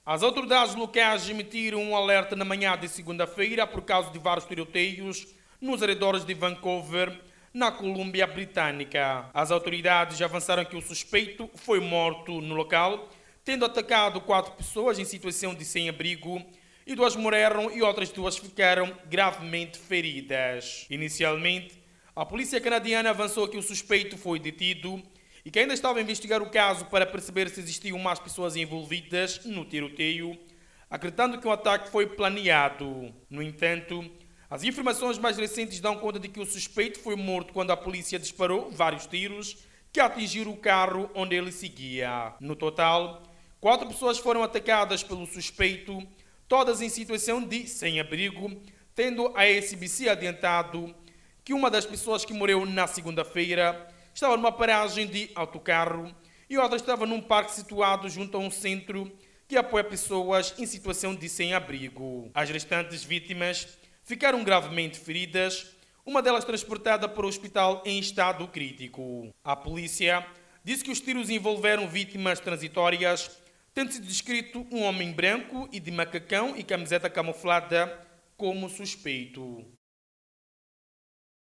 As autoridades locais emitiram um alerta na manhã de segunda-feira por causa de vários tiroteios nos arredores de Vancouver, na Colômbia Britânica. As autoridades avançaram que o suspeito foi morto no local, tendo atacado 4 pessoas em situação de sem-abrigo e 2 morreram e outras 2 ficaram gravemente feridas. Inicialmente, a polícia canadiana avançou que o suspeito foi detido e que ainda estava a investigar o caso para perceber se existiam mais pessoas envolvidas no tiroteio, acreditando que o ataque foi planeado. No entanto, as informações mais recentes dão conta de que o suspeito foi morto quando a polícia disparou vários tiros que atingiram o carro onde ele seguia. No total, 4 pessoas foram atacadas pelo suspeito, todas em situação de sem-abrigo, tendo a SBC adiantado que uma das pessoas que morreu na segunda-feira estava numa paragem de autocarro e outra estava num parque situado junto a um centro que apoia pessoas em situação de sem-abrigo. As restantes vítimas ficaram gravemente feridas, uma delas transportada para o hospital em estado crítico. A polícia disse que os tiros envolveram vítimas transitórias, tendo sido descrito um homem branco e de macacão e camiseta camuflada como suspeito.